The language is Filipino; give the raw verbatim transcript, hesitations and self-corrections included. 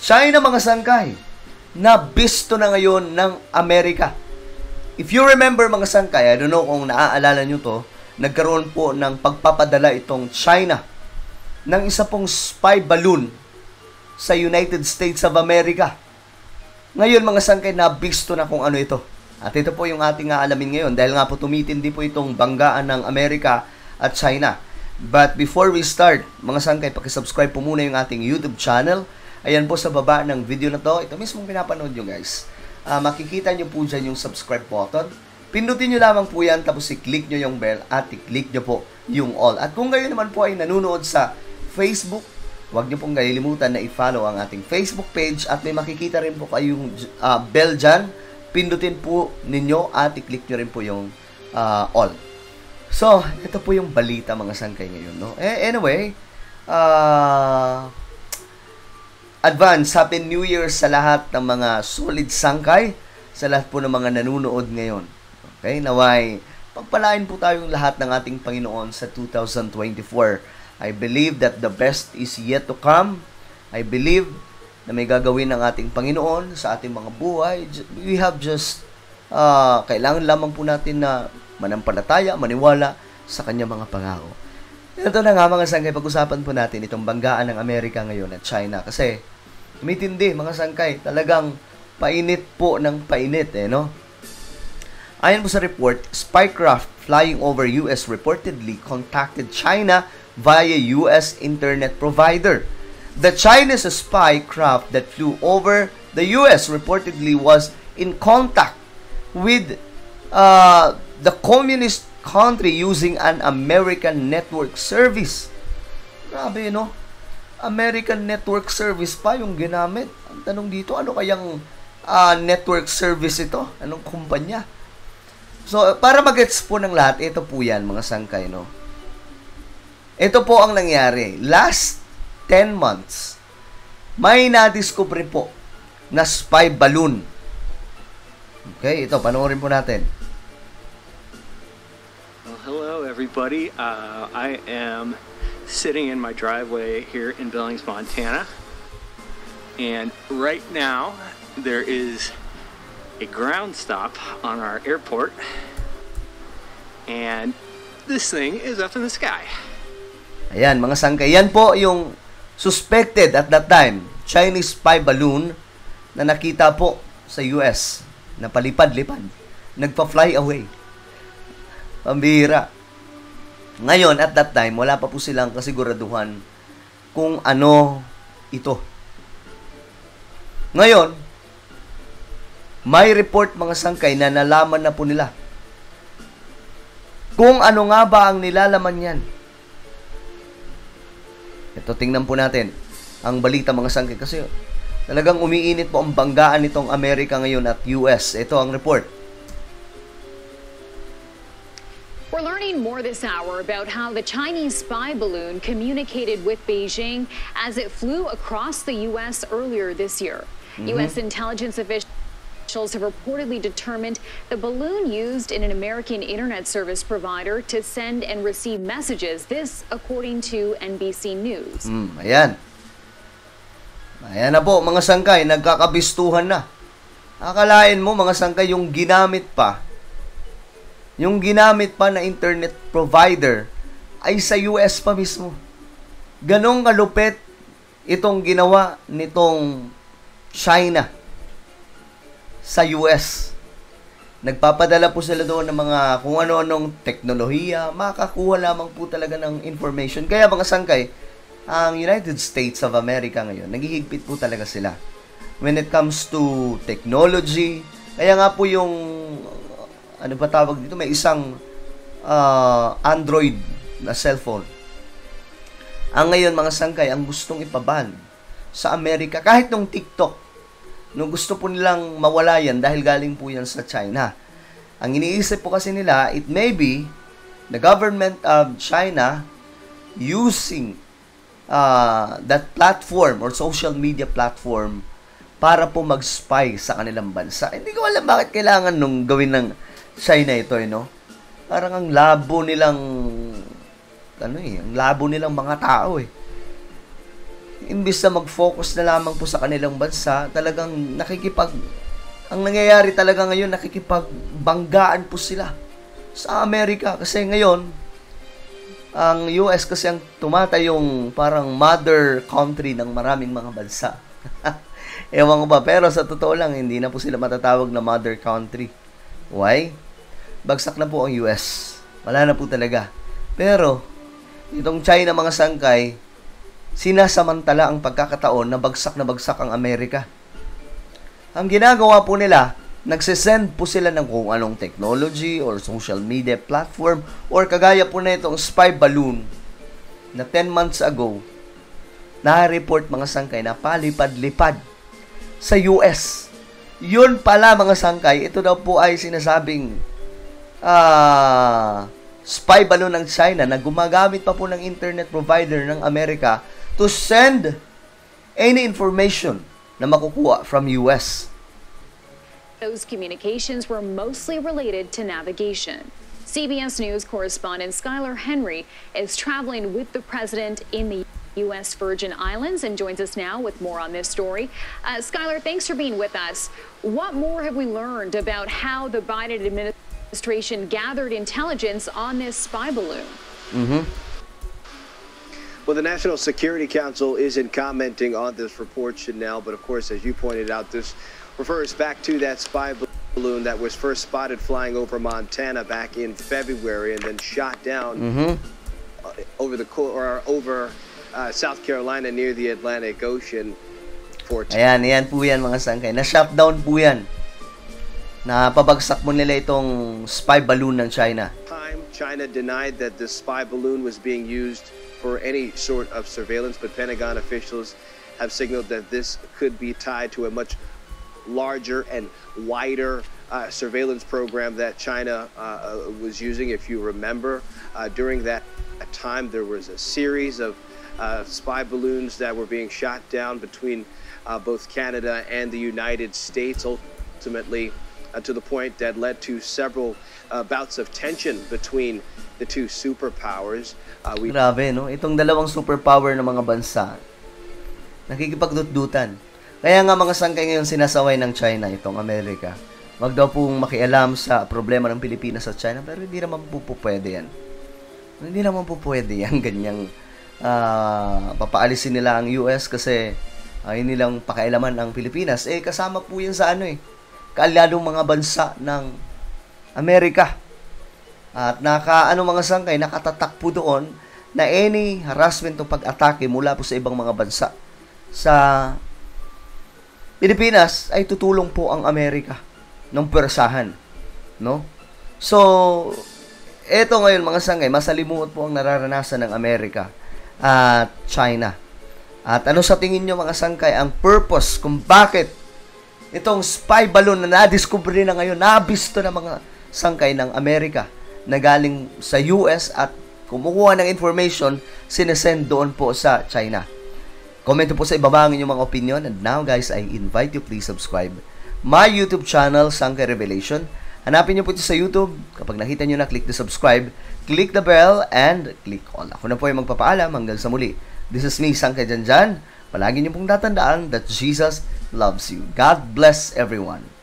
China, mga sangkay, na bisto na ngayon ng Amerika. If you remember, mga sangkay, I don't know kung naaalala nyo to, nagkaroon po ng pagpapadala itong China ng isa pong spy balloon sa United States of America. Ngayon, mga sangkay, nabisto na kung ano ito. At ito po yung ating aalamin ngayon dahil nga po tumitindi po itong banggaan ng Amerika at China. But before we start, mga sangkay, pakisubscribe po muna yung ating YouTube channel. Ayan po sa baba ng video na to. Ito mismong pinapanood nyo, guys. Uh, makikita nyo po dyan yung subscribe button. Pindutin nyo lamang po yan, tapos i-click nyo yung bell at i-click nyo po yung all. At kung kayo naman po ay nanonood sa Facebook, huwag nyo pong kalilimutan na i-follow ang ating Facebook page at may makikita rin po kayong uh, bell dyan. Pindutin po ninyo at i-click nyo rin po yung uh, all. So, ito po yung balita, mga sangkay, ngayon, no? Eh, anyway, uh, advance, Happy New Year sa lahat ng mga solid sangkay, sa lahat po ng mga nanonood ngayon. Okay? Naway, pagpalain po tayong lahat ng ating Panginoon sa two thousand twenty-four. I believe that the best is yet to come. I believe na may gagawin ng ating Panginoon sa ating mga buhay. We have just, uh, kailangan lamang po natin na manampalataya, maniwala sa kanyang mga pangako. Ito na nga, mga sangkay, pag-usapan po natin itong banggaan ng Amerika ngayon at China. Kasi, tumitindi, mga sangkay, talagang painit po ng painit, eh, no? Ayon po sa report, spycraft flying over U S reportedly contacted China via U S internet provider. The Chinese spycraft that flew over the U S reportedly was in contact with uh, the communist country using an American network service. Grabe, no? American network service pa yung ginamit. Ang tanong dito, ano kayang uh, network service ito? Anong kumpanya? So, para mag-gets po ng lahat, ito po yan, mga sangkay, no? Ito po ang nangyari. Last ten months, may nadiscover po na spy balloon. Okay, ito, panoorin po natin. Well, hello, everybody. Uh, I am sitting in my driveway here in Billings, Montana. And right now, there is a ground stop on our airport. And this thing is up in the sky. Ayan, mga sangkay. Yan po yung suspected at that time, Chinese spy balloon na nakita po sa U S na palipad-lipad. Nagpa-fly away. Pambihira. Ngayon, at that time, wala pa po silang kasiguraduhan kung ano ito. Ngayon, may report, mga sangkay, na nalaman na po nila kung ano nga ba ang nilalaman yan. Ito, tingnan po natin ang balita, mga sangkay, kasi talagang umiinit po ang banggaan nitong Amerika ngayon at U S. Ito ang report. We're learning more this hour about how the Chinese spy balloon communicated with Beijing as it flew across the U S earlier this year. Mm-hmm. U S intelligence officials have reportedly determined the balloon used in an American internet service provider to send and receive messages. This, according to N B C News. Mm, ayan. Ayan na po, mga sangkay, nagkakabistuhan na. Akalain mo, mga sangkay, yung ginamit pa, yung ginamit pa na internet provider ay sa U S pa mismo. Ganong kalupit itong ginawa nitong China sa U S. Nagpapadala po sila doon ng mga kung ano-anong teknolohiya, makakuha lamang po talaga ng information. Kaya, mga sangkay, ang United States of America ngayon, naghihigpit po talaga sila when it comes to technology. Kaya nga po yung, ano ba tawag dito, may isang uh, Android na cellphone. Ang ngayon, mga sangkay, ang gustong ipaban sa Amerika, kahit nung TikTok, nung gusto po nilang mawala yan dahil galing po yan sa China. Ang iniisip po kasi nila, it may be the government of China using uh, that platform or social media platform para po mag-spy sa kanilang bansa. Hindi ko alam bakit kailangan nung gawin ng China ito, eh, no? Parang ang labo nilang, ano eh, ang labo nilang mga tao, eh. imbis na mag-focus na lamang po sa kanilang bansa, talagang nakikipag, ang nangyayari talaga ngayon, nakikipagbanggaan po sila sa Amerika. Kasi ngayon, ang U S kasi ang tumatayong parang mother country ng maraming mga bansa. Ewan ko ba, pero sa totoo lang, hindi na po sila matatawag na mother country. Why? Bagsak na po ang U S. Wala na po talaga. Pero, itong China mga sangkay, sinasamantala ang pagkakataon na bagsak na bagsak ang Amerika. Ang ginagawa po nila, nagsisend po sila ng kung anong technology or social media platform or kagaya po na itong spy balloon na ten months ago, na-report mga sangkay na palipad-lipad sa U S. Yun pala mga sangkay, ito daw po ay sinasabing ah... Uh, spy balloon ng China na gumagamit pa po ng internet provider ng Amerika to send any information na makukuha from U S. Those communications were mostly related to navigation. C B S News correspondent Skylar Henry is traveling with the president in the U S Virgin Islands and joins us now with more on this story. Uh, Skylar, thanks for being with us. What more have we learned about how the Biden administration administration gathered intelligence on this spy balloon? Mm-hmm. Well, the National Security Council isn't commenting on this report, Chanel, but of course, as you pointed out, this refers back to that spy balloon that was first spotted flying over Montana back in February and then shot down mm-hmm. uh, over the or over uh, South Carolina near the Atlantic Ocean. For Ayan, ayan po yan mga sangkay. Na-shutdown po yan. Na pabagsak mo nila itong spy balloon ng China. Time, China denied that the spy balloon was being used for any sort of surveillance, but Pentagon officials have signaled that this could be tied to a much larger and wider uh, surveillance program that China uh, was using. If you remember, uh, during that time, there was a series of uh, spy balloons that were being shot down between uh, both Canada and the United States, ultimately Uh, to the point that led to several uh, bouts of tension between the two superpowers. Uh, we Grabe, no? Itong dalawang superpower ng mga bansa, nakikipagdutdutan. Kaya nga mga sangkay ngayon sinasaway ng China itong Amerika. Wag daw pong makialam sa problema ng Pilipinas sa China, pero hindi naman po po pwede yan. Hindi naman po pwede yan, ganyang uh, papaalisin nila ang U S kasi uh, hindi lang pakialaman ang Pilipinas. Eh, kasama po yan sa ano eh, kaalyadong mga bansa ng Amerika. At naka, ano mga sangkay, nakatatak po doon na any harassment o pag-atake mula po sa ibang mga bansa sa Pilipinas ay tutulong po ang Amerika ng persahan. No? So, eto ngayon mga sangkay, masalimuot po ang nararanasan ng Amerika at China. At ano sa tingin nyo mga sangkay, ang purpose kung bakit itong spy balloon na nadiskubre na ngayon, nabisto na mga sangkay ng Amerika na galing sa U S at kumukuha ng information, sinesend doon po sa China. Comment po sa ibaba ang inyong mga opinion. And now guys, I invite you please subscribe my YouTube channel, Sangkay Revelation. Hanapin nyo po ito sa YouTube. Kapag nakita nyo na, click the subscribe, click the bell, and click all. Ako na po yung magpapaalam hanggang sa muli. This is me, Sangkay Janjan. Palagi nyo pong tatandaan that Jesus loves you. God bless everyone.